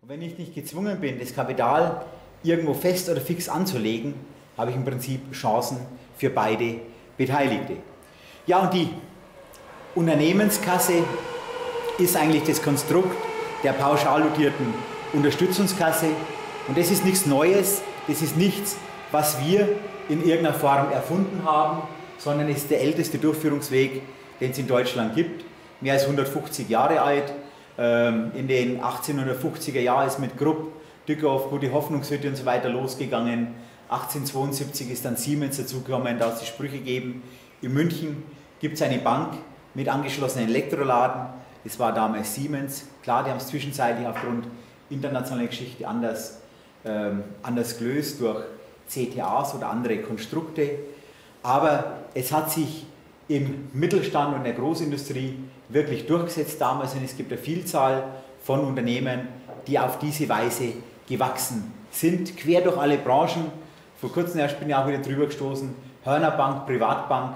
Und wenn ich nicht gezwungen bin, das Kapital irgendwo fest oder fix anzulegen, habe ich im Prinzip Chancen für beide Beteiligte. Ja, und die Unternehmenskasse ist eigentlich das Konstrukt der pauschal dotierten Unterstützungskasse. Und das ist nichts Neues, das ist nichts, was wir in irgendeiner Form erfunden haben, sondern es ist der älteste Durchführungsweg, den es in Deutschland gibt. Mehr als 150 Jahre alt. In den 1850er Jahren ist mit Krupp, Dückhoff, Gute Hoffnungshütte und so weiter losgegangen. 1872 ist dann Siemens dazugekommen, da es die Sprüche geben. In München gibt es eine Bank mit angeschlossenen Elektroladen. Das war damals Siemens. Klar, die haben es zwischenzeitlich aufgrund internationaler Geschichte anders gelöst durch CTAs oder andere Konstrukte. Aber es hat sich im Mittelstand und in der Großindustrie wirklich durchgesetzt damals und es gibt eine Vielzahl von Unternehmen, die auf diese Weise gewachsen sind, quer durch alle Branchen. Vor kurzem erst bin ich auch wieder drüber gestoßen, Hörner Bank, Privatbank,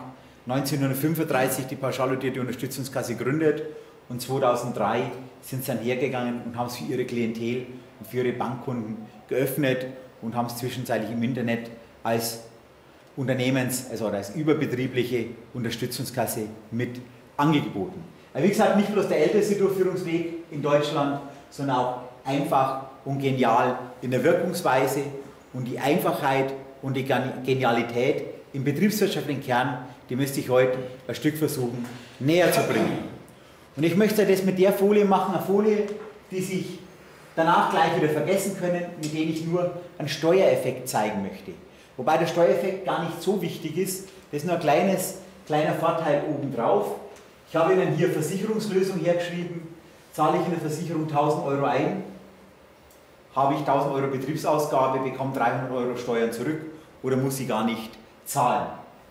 1935 die pauschal dotierte Unterstützungskasse gegründet und 2003 sind sie dann hergegangen und haben es für ihre Klientel und für ihre Bankkunden geöffnet und haben es zwischenzeitlich im Internet als also als überbetriebliche Unterstützungskasse mit angeboten. Aber wie gesagt, nicht bloß der älteste Durchführungsweg in Deutschland, sondern auch einfach und genial in der Wirkungsweise und die Einfachheit und die Genialität im betriebswirtschaftlichen Kern, die müsste ich heute ein Stück versuchen näher zu bringen. Und ich möchte das mit der Folie machen, eine Folie, die sich danach gleich wieder vergessen können, mit der ich nur einen Steuereffekt zeigen möchte. Wobei der Steuereffekt gar nicht so wichtig ist, das ist nur ein kleiner Vorteil obendrauf. Ich habe Ihnen hier Versicherungslösung hergeschrieben, zahle ich in der Versicherung 1000 Euro ein, habe ich 1000 Euro Betriebsausgabe, bekomme 300 Euro Steuern zurück oder muss sie gar nicht zahlen.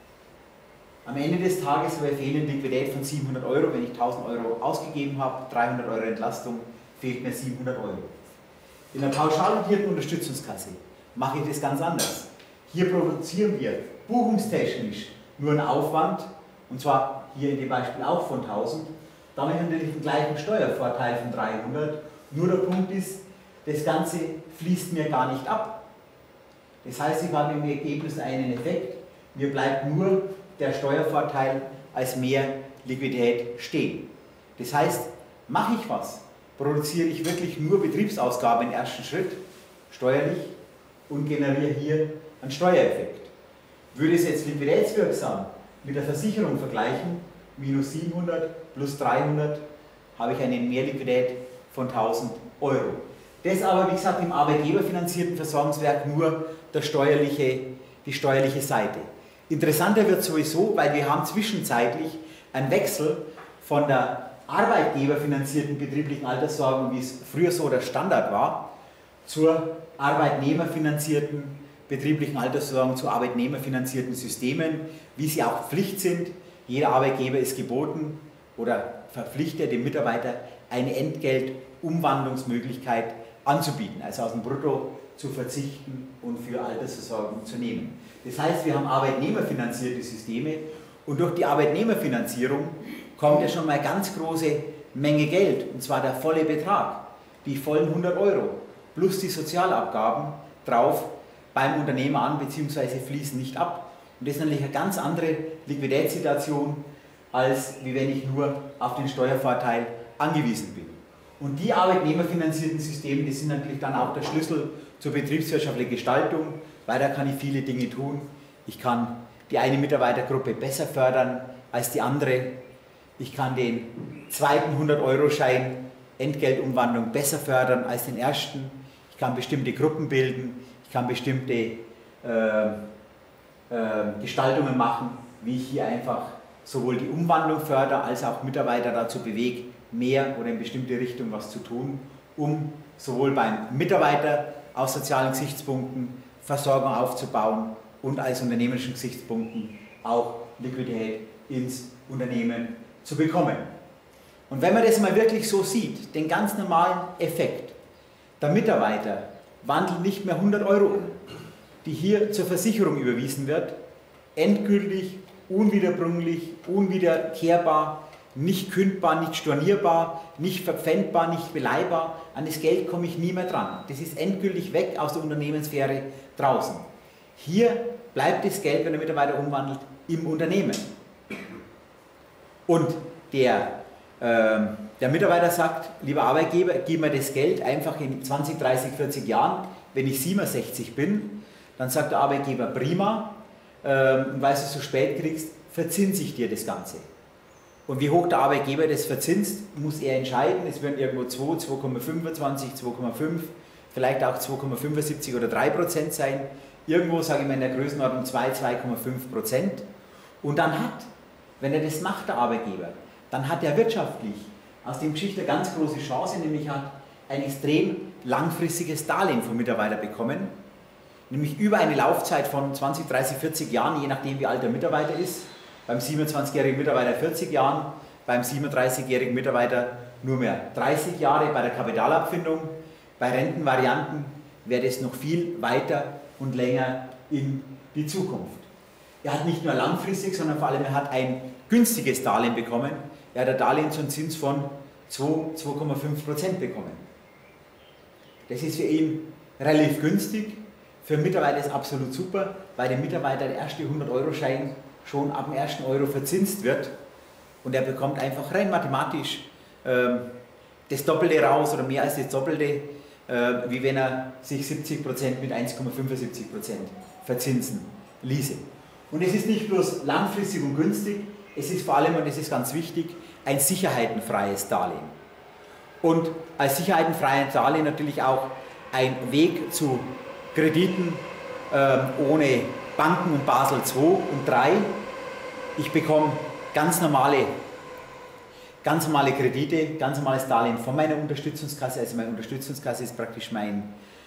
Am Ende des Tages habe ich fehlende Liquidität von 700 Euro, wenn ich 1000 Euro ausgegeben habe, 300 Euro Entlastung, fehlt mir 700 Euro. In der pauschal dotierten Unterstützungskasse mache ich das ganz anders. Hier produzieren wir buchungstechnisch nur einen Aufwand, und zwar hier in dem Beispiel auch von 1000, damit natürlich den gleichen Steuervorteil von 300, nur der Punkt ist, das Ganze fließt mir gar nicht ab. Das heißt, ich habe im Ergebnis einen Effekt, mir bleibt nur der Steuervorteil als mehr Liquidität stehen. Das heißt, mache ich was, produziere ich wirklich nur Betriebsausgaben im ersten Schritt, steuerlich, und generiere hier einen Steuereffekt. Würde es jetzt liquiditätswirksam mit der Versicherung vergleichen, minus 700 plus 300, habe ich eine Mehrliquidität von 1000 Euro. Das aber, wie gesagt, im arbeitgeberfinanzierten Versorgungswerk nur die steuerliche Seite. Interessanter wird sowieso, weil wir haben zwischenzeitlich einen Wechsel von der arbeitgeberfinanzierten betrieblichen Altersversorgung, wie es früher so der Standard war, zur arbeitnehmerfinanzierten betrieblichen Altersversorgung, zu arbeitnehmerfinanzierten Systemen, wie sie auch Pflicht sind. Jeder Arbeitgeber ist geboten oder verpflichtet, dem Mitarbeiter eine Entgeltumwandlungsmöglichkeit anzubieten, also aus dem Brutto zu verzichten und für Altersversorgung zu nehmen. Das heißt, wir haben arbeitnehmerfinanzierte Systeme und durch die Arbeitnehmerfinanzierung kommt ja schon mal eine ganz große Menge Geld, und zwar der volle Betrag, die vollen 100 Euro plus die Sozialabgaben drauf beim Unternehmer an, beziehungsweise fließen nicht ab. Und das ist natürlich eine ganz andere Liquiditätssituation, als wie wenn ich nur auf den Steuervorteil angewiesen bin. Und die arbeitnehmerfinanzierten Systeme, die sind natürlich dann auch der Schlüssel zur betriebswirtschaftlichen Gestaltung, weil da kann ich viele Dinge tun. Ich kann die eine Mitarbeitergruppe besser fördern als die andere. Ich kann den zweiten 100-Euro-Schein Entgeltumwandlung besser fördern als den ersten. Ich kann bestimmte Gruppen bilden. Ich kann bestimmte Gestaltungen machen, wie ich hier einfach sowohl die Umwandlung fördere, als auch Mitarbeiter dazu bewege, mehr oder in bestimmte Richtung was zu tun, um sowohl beim Mitarbeiter aus sozialen Gesichtspunkten Versorgung aufzubauen und als unternehmerischen Gesichtspunkten auch Liquidität ins Unternehmen zu bekommen. Und wenn man das mal wirklich so sieht, den ganz normalen Effekt, der Mitarbeiter wandelt nicht mehr 100 Euro um, die hier zur Versicherung überwiesen wird, endgültig, unwiederbringlich, unwiederkehrbar nicht kündbar, nicht stornierbar, nicht verpfändbar, nicht beleihbar. An das Geld komme ich nie mehr dran. Das ist endgültig weg aus der Unternehmenssphäre draußen. Hier bleibt das Geld, wenn der Mitarbeiter umwandelt, im Unternehmen. Und der Mitarbeiter sagt, lieber Arbeitgeber, gib mir das Geld einfach in 20, 30, 40 Jahren, wenn ich 67 bin. Dann sagt der Arbeitgeber, prima, weil du es so spät kriegst, verzinse ich dir das Ganze. Und wie hoch der Arbeitgeber das verzinst, muss er entscheiden. Es werden irgendwo 2, 2,25, 2,5, vielleicht auch 2,75 oder 3% sein. Irgendwo, sage ich mal, in der Größenordnung 2, 2,5%. Und dann hat, wenn er das macht, der Arbeitgeber, dann hat er wirtschaftlich aus dem Geschichte eine ganz große Chance, nämlich hat ein extrem langfristiges Darlehen vom Mitarbeiter bekommen, nämlich über eine Laufzeit von 20, 30, 40 Jahren, je nachdem wie alt der Mitarbeiter ist. Beim 27-jährigen Mitarbeiter 40 Jahren, beim 37-jährigen Mitarbeiter nur mehr 30 Jahre bei der Kapitalabfindung. Bei Rentenvarianten wäre das noch viel weiter und länger in die Zukunft. Er hat nicht nur langfristig, sondern vor allem er hat ein günstiges Darlehen bekommen. Er hat ein Darlehen zum Zins von 2,5% bekommen. Das ist für ihn relativ günstig. Für den Mitarbeiter ist es absolut super, weil der Mitarbeiter der erste 100-Euro-Schein schon ab dem ersten Euro verzinst wird und er bekommt einfach rein mathematisch das Doppelte raus oder mehr als das Doppelte, wie wenn er sich 70% mit 1,75% verzinsen ließe. Und es ist nicht bloß langfristig und günstig, es ist vor allem, und das ist ganz wichtig, ein sicherheitenfreies Darlehen. Und als sicherheitenfreies Darlehen natürlich auch ein Weg zu Krediten ohne Banken und Basel II und 3. Ich bekomme ganz normale Kredite, ganz normales Darlehen von meiner Unterstützungskasse. Also meine Unterstützungskasse ist praktisch mein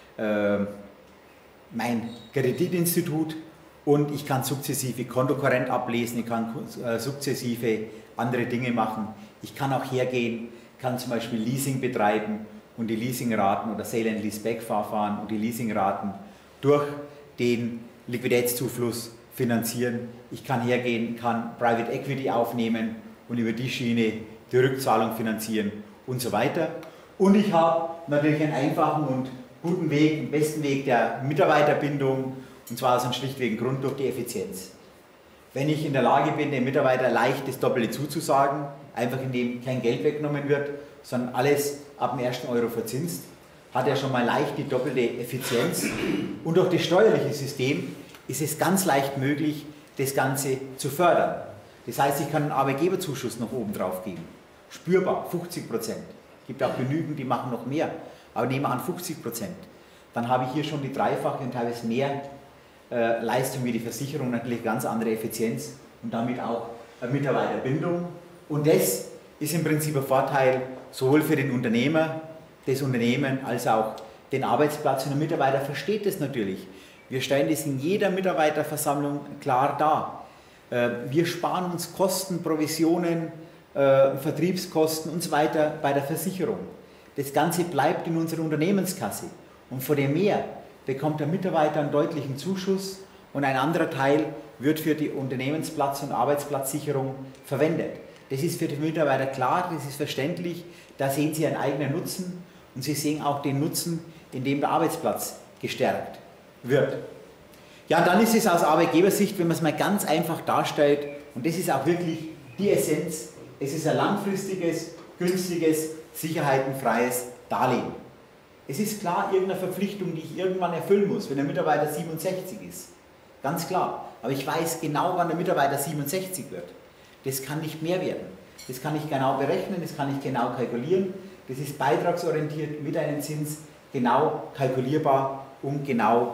Kreditinstitut und ich kann sukzessive Kontokorrent ablesen, ich kann sukzessive andere Dinge machen. Ich kann auch hergehen, kann zum Beispiel Leasing betreiben und die Leasingraten oder Sale and Leaseback-Verfahren und die Leasingraten durch den Liquiditätszufluss finanzieren. Ich kann hergehen, kann Private Equity aufnehmen und über die Schiene die Rückzahlung finanzieren und so weiter. Und ich habe natürlich einen einfachen und guten Weg, den besten Weg der Mitarbeiterbindung, und zwar aus einem schlichtwegen Grund durch die Effizienz. Wenn ich in der Lage bin, dem Mitarbeiter leicht das Doppelte zuzusagen, einfach indem kein Geld weggenommen wird, sondern alles ab dem ersten Euro verzinst, hat er schon mal leicht die doppelte Effizienz. Und durch das steuerliche System ist es ganz leicht möglich, das Ganze zu fördern. Das heißt, ich kann einen Arbeitgeberzuschuss noch oben drauf geben. Spürbar, 50%. Es gibt auch genügend, die machen noch mehr. Aber nehmen wir an 50%. Dann habe ich hier schon die dreifache und teilweise mehr Leistung wie die Versicherung, natürlich ganz andere Effizienz und damit auch eine Mitarbeiterbindung. Und das ist im Prinzip ein Vorteil sowohl für den Unternehmer, das Unternehmen, als auch den Arbeitsplatz. Und der Mitarbeiter versteht das natürlich. Wir stellen das in jeder Mitarbeiterversammlung klar dar. Wir sparen uns Kosten, Provisionen, Vertriebskosten und so weiter bei der Versicherung. Das Ganze bleibt in unserer Unternehmenskasse. Und von dem mehr bekommt der Mitarbeiter einen deutlichen Zuschuss und ein anderer Teil wird für die Unternehmensplatz- und Arbeitsplatzsicherung verwendet. Das ist für die Mitarbeiter klar, das ist verständlich, da sehen sie einen eigenen Nutzen und sie sehen auch den Nutzen, indem der Arbeitsplatz gestärkt wird. Ja, und dann ist es aus Arbeitgebersicht, wenn man es mal ganz einfach darstellt, und das ist auch wirklich die Essenz, es ist ein langfristiges, günstiges, sicherheitenfreies Darlehen. Es ist klar, irgendeine Verpflichtung, die ich irgendwann erfüllen muss, wenn der Mitarbeiter 67 ist. Ganz klar. Aber ich weiß genau, wann der Mitarbeiter 67 wird. Das kann nicht mehr werden. Das kann ich genau berechnen, das kann ich genau kalkulieren. Das ist beitragsorientiert mit einem Zins genau kalkulierbar und genau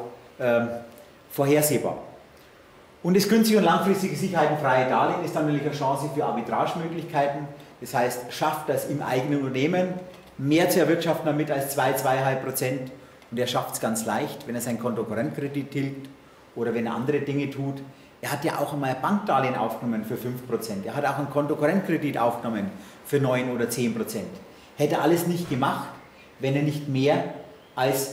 vorhersehbar. Und das günstige und langfristige sicherheitenfreie Darlehen ist dann natürlich eine Chance für Arbitragemöglichkeiten. Das heißt, schafft das im eigenen Unternehmen mehr zu erwirtschaften damit als 2,5%. Und er schafft es ganz leicht, wenn er seinen Kontokorrentkredit tilgt oder wenn er andere Dinge tut. Er hat ja auch einmal ein Bankdarlehen aufgenommen für 5%. Er hat auch einen Kontokorrentkredit aufgenommen für 9 oder 10%. Hätte er alles nicht gemacht, wenn er nicht mehr als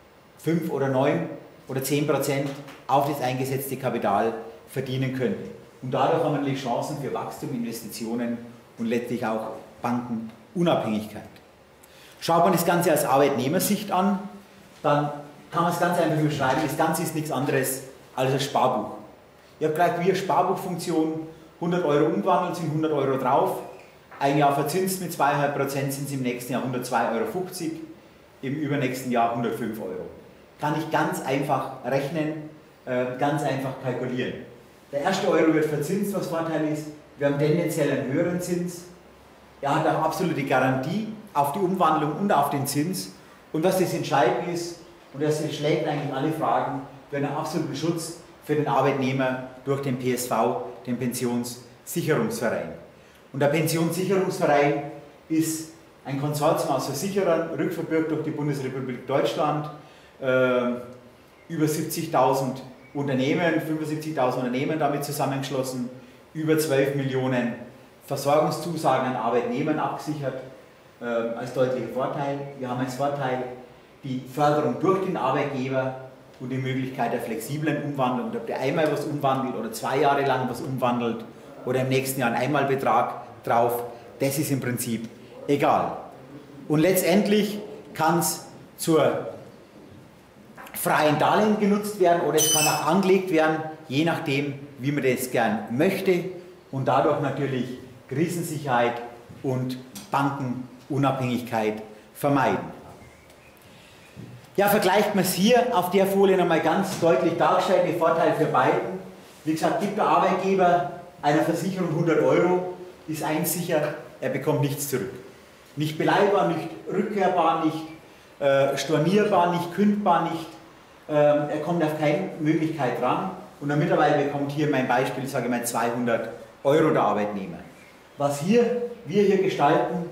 5 oder 9 oder 10% auf das eingesetzte Kapital verdienen könnte. Und dadurch haben wir natürlich Chancen für Wachstum, Investitionen und letztlich auch Bankenunabhängigkeit. Schaut man das Ganze aus Arbeitnehmersicht an, dann kann man es ganz einfach beschreiben, das Ganze ist nichts anderes als ein Sparbuch. Ihr habt gleich wie eine Sparbuchfunktion, 100 Euro umgewandelt, sind 100 Euro drauf, ein Jahr verzinst mit 2,5% sind es im nächsten Jahr 102,50 Euro, im übernächsten Jahr 105 Euro. Kann ich ganz einfach rechnen, ganz einfach kalkulieren. Der erste Euro wird verzinst, was Vorteil ist, wir haben tendenziell einen höheren Zins, er hat auch absolute Garantie auf die Umwandlung und auf den Zins. Und was das Entscheidende ist, und das schlägt eigentlich alle Fragen, wir haben einen absoluten Schutz für den Arbeitnehmer durch den PSV, den Pensionssicherungsverein. Und der Pensionssicherungsverein ist ein Konsortium aus Versicherern, rückverbürgt durch die Bundesrepublik Deutschland, über 70.000 Unternehmen, 75.000 Unternehmen damit zusammengeschlossen, über 12 Millionen Versorgungszusagen an Arbeitnehmern abgesichert, als deutlicher Vorteil. Wir haben als Vorteil die Förderung durch den Arbeitgeber und die Möglichkeit der flexiblen Umwandlung. Ob der einmal was umwandelt oder 2 Jahre lang was umwandelt oder im nächsten Jahr einen Einmalbetrag drauf, das ist im Prinzip egal. Und letztendlich kann es zur freien Darlehen genutzt werden oder es kann auch angelegt werden, je nachdem, wie man das gern möchte und dadurch natürlich Krisensicherheit und Bankenunabhängigkeit vermeiden. Ja, vergleicht man es hier auf der Folie nochmal ganz deutlich dargestellt, der Vorteil für beiden. Wie gesagt, gibt der Arbeitgeber einer Versicherung 100 Euro, ist eins sicher, er bekommt nichts zurück. Nicht beleihbar, nicht rückkehrbar, nicht stornierbar, nicht kündbar, nicht, er kommt auf keine Möglichkeit ran und der Mitarbeiter bekommt hier mein Beispiel, sage ich mal 200 Euro der Arbeitnehmer. Was wir hier gestalten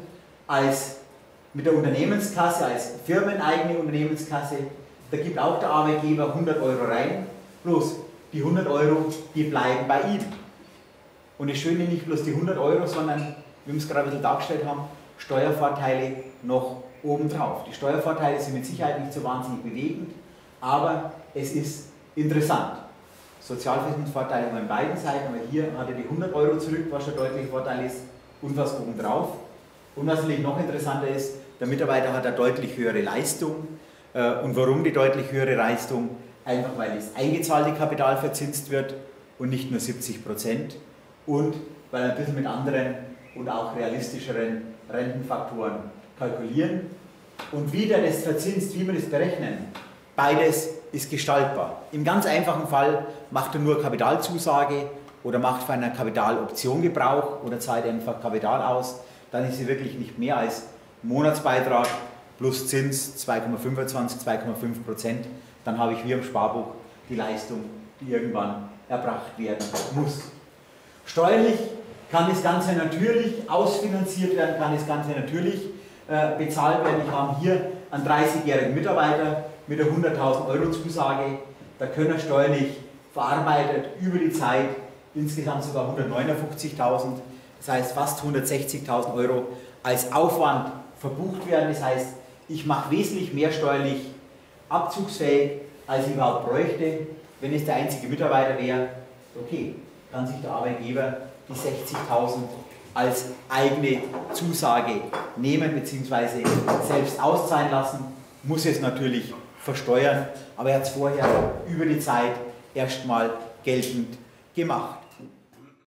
mit der Unternehmenskasse, als firmeneigene Unternehmenskasse, da gibt auch der Arbeitgeber 100 Euro rein, bloß die 100 Euro, die bleiben bei ihm. Und das Schöne nicht bloß die 100 Euro, sondern, wie wir es gerade ein bisschen dargestellt haben, Steuervorteile noch obendrauf. Die Steuervorteile sind mit Sicherheit nicht so wahnsinnig bewegend, aber es ist interessant. Sozialversicherungsvorteile haben wir an beiden Seiten, aber hier hat er die 100 Euro zurück, was schon deutlich Vorteil ist, und was obendrauf. Und was natürlich noch interessanter ist, der Mitarbeiter hat eine deutlich höhere Leistung. Und warum die deutlich höhere Leistung? Einfach weil das eingezahlte Kapital verzinst wird und nicht nur 70% und weil er ein bisschen mit anderen und auch realistischeren Rentenfaktoren kalkulieren. Und wie der das verzinst, wie wir das berechnen, beides ist gestaltbar. Im ganz einfachen Fall macht er nur Kapitalzusage oder macht von einer Kapitaloption Gebrauch oder zahlt einfach Kapital aus, dann ist sie wirklich nicht mehr als Monatsbeitrag plus Zins 2,25, 2,5%. Dann habe ich wie im Sparbuch die Leistung, die irgendwann erbracht werden muss. Steuerlich kann das Ganze natürlich ausfinanziert werden, kann das Ganze natürlich bezahlt werden. Ich habe hier einen 30-jährigen Mitarbeiter mit einer 100.000 Euro Zusage. Da können er steuerlich verarbeitet über die Zeit insgesamt sogar 159.000, das heißt fast 160.000 Euro als Aufwand verbucht werden. Das heißt, ich mache wesentlich mehr steuerlich abzugsfähig, als ich überhaupt bräuchte. Wenn es der einzige Mitarbeiter wäre, okay, kann sich der Arbeitgeber die 60.000 als eigene Zusage nehmen bzw. selbst auszahlen lassen, muss es natürlich versteuern, aber er hat es vorher über die Zeit erstmal geltend gemacht.